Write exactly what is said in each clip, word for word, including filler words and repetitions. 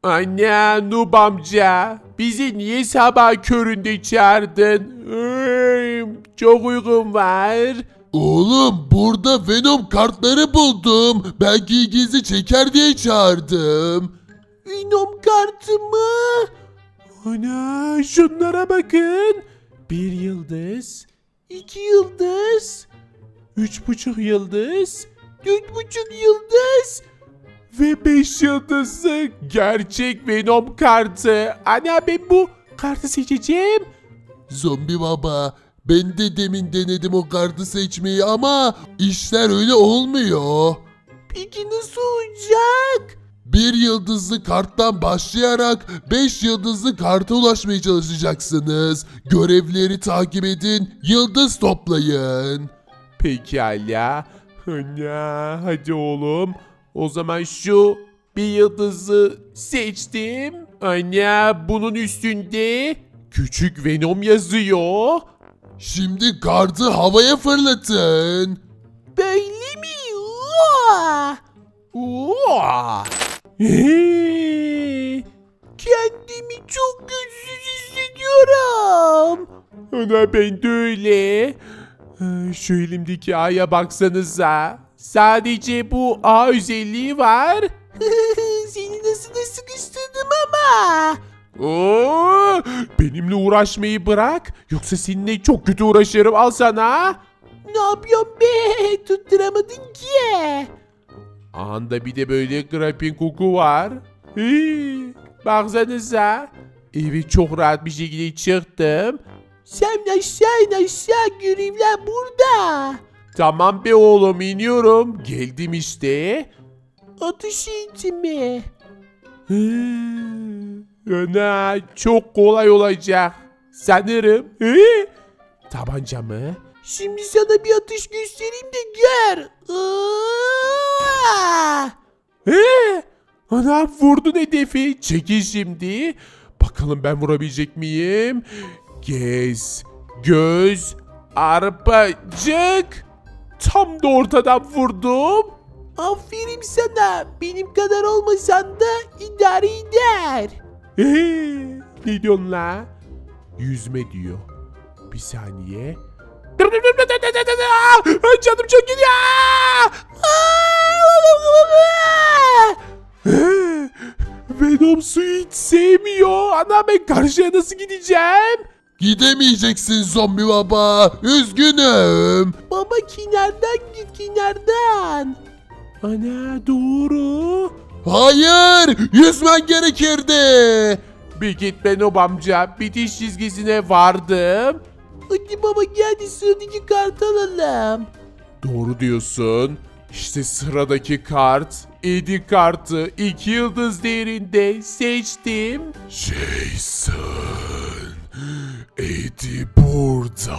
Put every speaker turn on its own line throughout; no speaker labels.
Anne, Nub amca, bizi niye sabah köründe çağırdın? Iıı, çok uykum var.
Oğlum burada Venom kartları buldum. Belki ilginizi çeker diye çağırdım.
Venom kartı mı? Ana, şunlara bakın. Bir yıldız, iki yıldız, üç buçuk yıldız, dört buçuk yıldız ve beş yıldızlı gerçek Venom kartı. Ana, ben bu kartı seçeceğim.
Zombi baba, ben de demin denedim o kartı seçmeyi ama işler öyle olmuyor.
Peki nasıl olacak?
Bir yıldızlı karttan başlayarak beş yıldızlı karta ulaşmaya çalışacaksınız. Görevleri takip edin, yıldız toplayın.
Pekala. Ana, hadi oğlum. O zaman şu bir yıldızı seçtim. Ana, bunun üstünde küçük Venom yazıyor.
Şimdi kartı havaya fırlatın.
Böyle mi? Oha! Oha! Hey! Kendimi çok güçsüz hissediyorum. Ana, ben de öyle. Ee, Şu elimdeki A'ya baksanıza. Sadece bu A özelliği var. Seni nasıl da sıkıştırdım ama. Oo, benimle uğraşmayı bırak. Yoksa seninle çok kötü uğraşırım. Al sana. Ne yapıyorsun be? Tutturamadın ki. Anda bir de böyle grappling koku var. Hii, baksanıza. Evet, çok rahat bir şekilde çıktım. Sen aşağı in aşağı, görevler burada. Tamam be oğlum, iniyorum. Geldim işte. Atış eğitimi. Ana, çok kolay olacak. Sanırım. Hı? Tabanca mı? Şimdi sana bir atış göstereyim de gör. He? Ana, vurdun hedefi. Çekil şimdi. Bakalım ben vurabilecek miyim? Gez, göz, arpacık. Tam da ortadan vurdum. Aferin sana. Benim kadar olmasan da idare eder. Ee, ne diyorsun la? Yüzme diyor. Bir saniye. Canım çok gidiyor. Venom suyu hiç sevmiyor. Ana, ben karşıya nasıl gideceğim?
Gidemeyeceksin zombi baba. Üzgünüm.
Baba, kenardan git, kenardan. Ana, doğru.
Hayır. Yüzmen gerekirdi.
Bir git Venom amca. Bitiş çizgisine vardım. Hadi baba, gel sıradaki kartı alalım. Doğru diyorsun. İşte sıradaki kart. Eddie kartı. iki yıldız değerinde seçtim.
Jason. Eddie burada.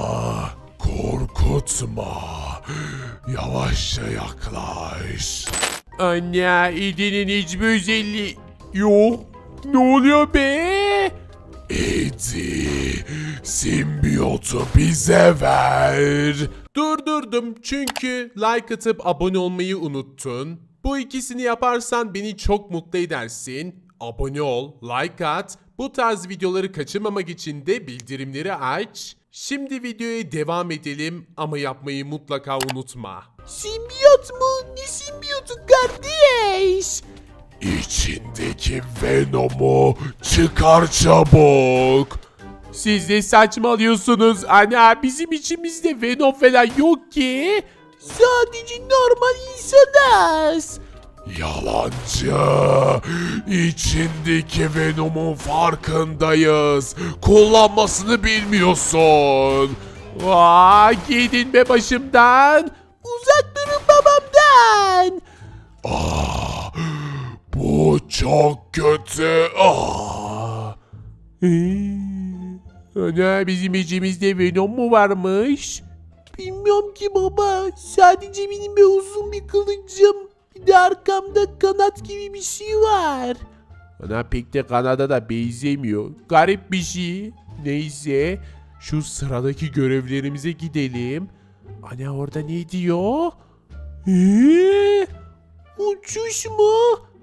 Korkutma. Yavaşça yaklaş.
Anne, Eddie'nin hiçbir özelliği yok. Ne oluyor be?
Eddie, simbiyotu bize ver.
Durdurdum çünkü like atıp abone olmayı unuttun. Bu ikisini yaparsan beni çok mutlu edersin. Abone ol, like at. Bu tarz videoları kaçırmamak için de bildirimleri aç. Şimdi videoya devam edelim ama yapmayı mutlaka unutma. Simbiyot mu? Ne simbiyotu kardeş?
İçindeki Venom'u çıkar çabuk.
Siz de saçmalıyorsunuz. Ana, bizim içimizde Venom falan yok ki. Sadece normal insanız.
Yalancı. İçindeki Venom'un farkındayız. Kullanmasını bilmiyorsun.
Aa, gidin be başımdan. Uzak durun babamdan.
Ah, bu çok kötü. Ah.
Ee, ana, bizim içimizde Venom mu varmış? Bilmiyorum ki baba. Sadece benim bir uzun bir kılıcım. Bir de arkamda kanat gibi bir şey var. Ana, pek de kanada da benzemiyor. Garip bir şey. Neyse. Şu sıradaki görevlerimize gidelim. Ana, orada ne diyor? Ee, uçuş mu?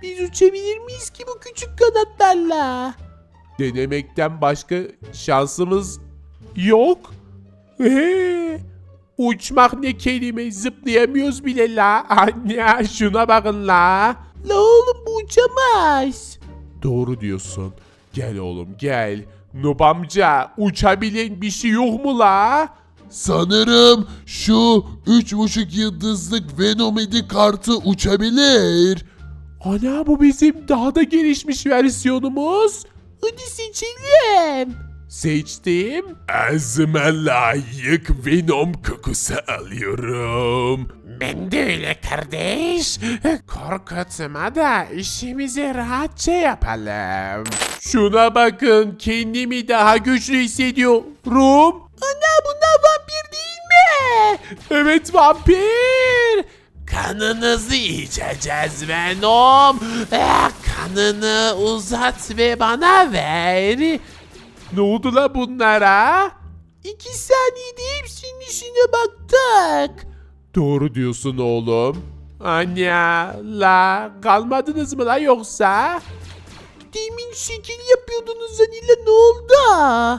Biz uçabilir miyiz ki bu küçük kanatlarla? Denemekten başka şansımız yok. Ee, uçmak ne kelime, zıplayamıyoruz bile la. Anne şuna bakın la. La oğlum bu uçamaz. Doğru diyorsun. Gel oğlum gel. Noob amca uçabilen bir şey yok mu la?
Sanırım şu üç buçuk yıldızlık Venomedi kartı uçabilir.
Ana bu bizim daha da gelişmiş versiyonumuz. Hadi seçelim. Seçtim. Ağzıma layık Venom kokusu alıyorum. Ben de öyle kardeş. Korkutma da işimizi rahatça yapalım. Şuna bakın kendimi daha güçlü hissediyorum. Ana bunlar vampir değil mi? Evet vampir. Kanınızı içeceğiz Venom. Eh, kanını uzat ve bana ver. Ne oldu la bunlara? İki saniyede hepsinin işine baktık. Doğru diyorsun oğlum. Anne la kalmadınız mı la yoksa? Demin şekil yapıyordunuz Anila ne oldu?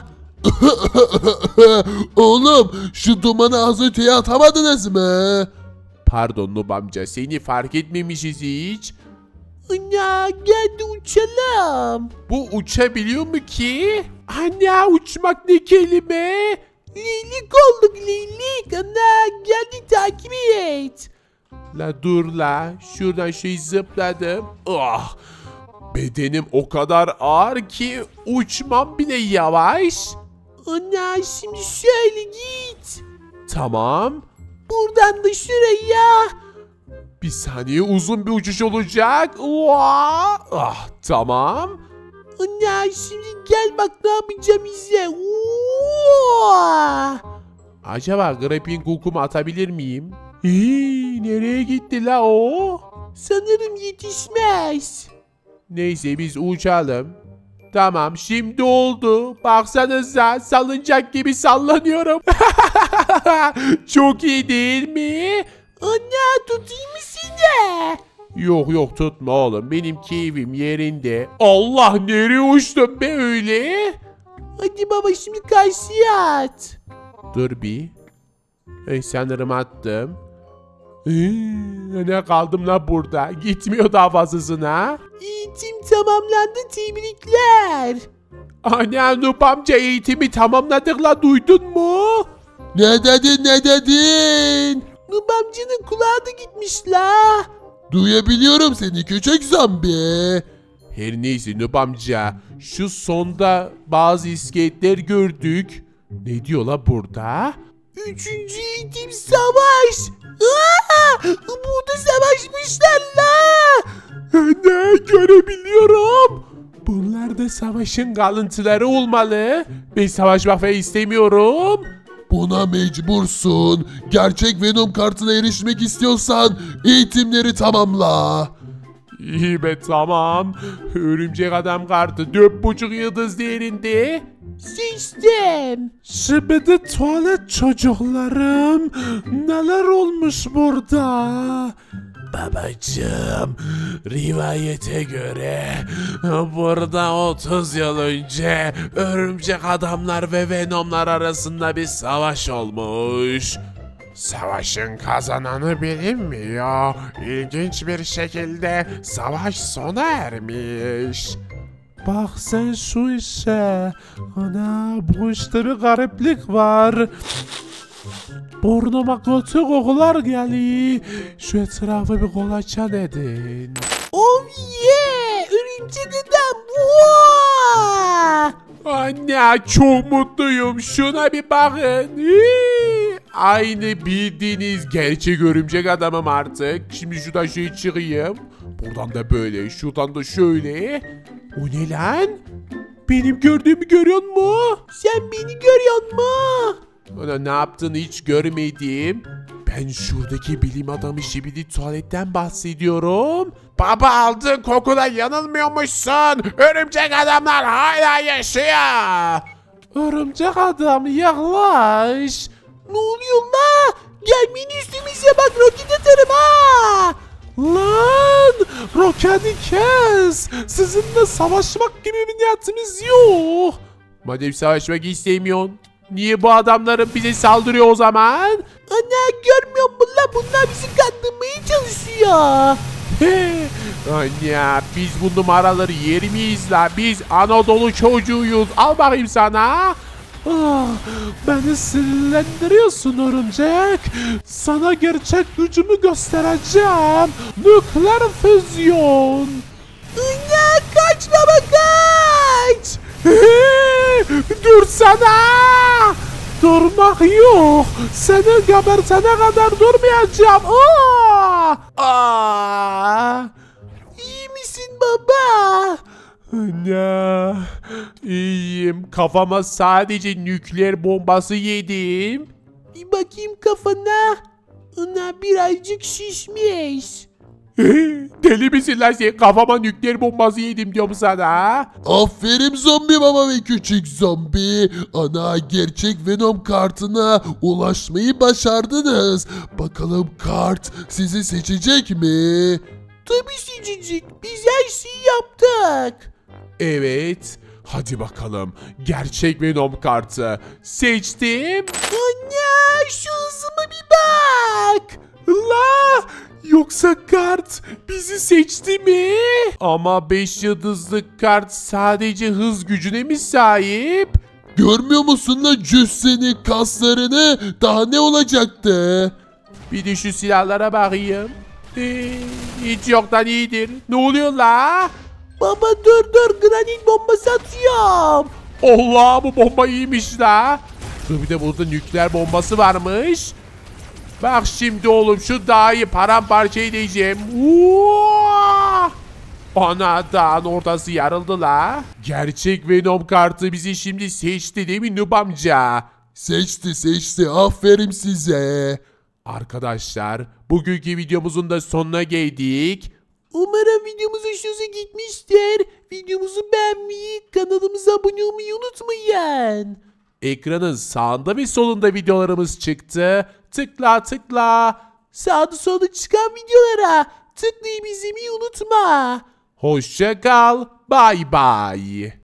Oğlum şu dumanı az öteye atamadınız mı?
Pardon Noob amca seni fark etmemişiz hiç. Ana gel de uçalım. Bu uçabiliyor mu ki? Ana uçmak ne kelime? Leylik olduk leylik. Ana gel de takip et. La dur la şuradan şey zıpladım. Ah, bedenim o kadar ağır ki uçmam bile yavaş. Ana şimdi şöyle git. Tamam. Buradan da şuraya. Bir saniye uzun bir uçuş olacak. Oha! Ah tamam. Ana şimdi gel bak ne yapacağım izle. Oha! Acaba grappling hook'umu atabilir miyim? Hii, nereye gitti la o? Sanırım yetişmez. Neyse biz uçalım. Tamam şimdi oldu. Baksanıza salıncak gibi sallanıyorum. Çok iyi değil mi? Anne tutayım mı seni? Yok yok tutma oğlum. Benim keyfim yerinde. Allah nereye uçtum be öyle? Hadi baba şimdi karşıya at. Dur bir. Hey, sanırım attım. Ee, ne kaldım la burada? Gitmiyor daha fazlasına. Eğitim tamamlandı tebrikler. Anne Noob amca eğitimi tamamladık la duydun mu?
Ne dedin ne dedin?
Noob amcanın kulağı da gitmiş la.
Duyabiliyorum seni küçük zombi.
Her neyse Noob amca şu sonda bazı iskeletler gördük. Ne diyor la burada? Üçüncü eğitim savaş. Aa, burada savaşmışlar la. Ne görebiliyorum. Bunlar da savaşın kalıntıları olmalı. Ben savaşmak falan istemiyorum.
Buna mecbursun. Gerçek Venom kartına erişmek istiyorsan eğitimleri tamamla.
İyi be tamam. Örümcek adam kartı dört buçuk yıldız değerinde. Seçtim. Şimdi tuvalet çocuklarım. Neler olmuş burada? Babacığım, rivayete göre burada otuz yıl önce örümcek adamlar ve venomlar arasında bir savaş olmuş. Savaşın kazananı bilinmiyor. İlginç bir şekilde savaş sona ermiş. Bak sen şu işe. Ana bu işte bir gariplik var. Burnuma kötü kokular geliyor. Şu etrafı bir kolaçan edin. Oh yeah! Örümcek adam! Wow! Anne çok mutluyum. Şuna bir bakın. Hii! Aynı bildiğiniz gerçek örümcek adamım artık. Şimdi şuradan şöyle çıkayım. Buradan da böyle, şuradan da şöyle. O ne lan? Benim gördüğümü görüyor musun? Sen beni görüyor musun? Ona ne yaptığını hiç görmedim. Ben şuradaki bilim adamı Şibidi tuvaletten bahsediyorum. Baba aldığın kokuda yanılmıyormuşsun. Örümcek adamlar hala yaşıyor. Örümcek adam yaklaş. Ne oluyor la? Gelmeyin üstümüze bak roket atarım ha. Lan roketi kes. Sizinle savaşmak gibi bir niyetimiz yok. Madem savaşmak istemiyorsun, niye bu adamların bize saldırıyor o zaman? Ana görmüyor musun lan, bunlar bizi kandırmaya çalışıyor. He, anne biz bu numaraları yer miyiz la? Biz Anadolu çocuğuyuz. Al bakayım sana. Ah, beni sinirlendiriyorsun örümcek. Sana gerçek gücümü göstereceğim. Nükleer füzyon. Anne kaç baba kaç. Hey, dur sana. Durmak yok. Seni gebertene kadar durmayacağım. Aa! Aa! İyi misin baba? Anne, iyiyim. Kafama sadece nükleer bombası yedim. Bir bakayım kafana. Ana birazcık şişmiş. Deli misin lan sen? Kafama nükleer bombası yedim diyorum sana.
Aferin zombi baba ve küçük zombi. Ana gerçek Venom kartına ulaşmayı başardınız. Bakalım kart sizi seçecek mi?
Tabii seçecek. Biz her şeyi yaptık. Evet. Hadi bakalım. Gerçek Venom kartı. Seçtim. Anne şu hızıma bir bak. La. Yoksa kart bizi seçti mi? Ama beş yıldızlı kart sadece hız gücüne mi sahip?
Görmüyor musun lan cüsseni, kaslarını? Daha ne olacaktı?
Bir de şu silahlara bakayım. Ee, hiç yoktan iyidir. Ne oluyor la? Baba dur dur, granit bombası atıyorum. Allah, bu bomba iyiymiş la. Dur, bir de burada nükleer bombası varmış. Bak şimdi oğlum, şu dağı paramparça edeceğim. Uaa! Ana, dağın ortası yarıldı la. Gerçek Venom kartı bizi şimdi seçti değil mi Nub amca?
Seçti seçti, aferin size.
Arkadaşlar, bugünkü videomuzun da sonuna geldik. Umarım videomuz hoşunuza gitmiştir. Videomuzu beğenmeyi, kanalımıza abone olmayı unutmayın. Ekranın sağında ve solunda videolarımız çıktı. Tıkla tıkla. Sağda solda çıkan videolara tıklayıp izlemeyi unutma. Hoşça kal. Bay bay.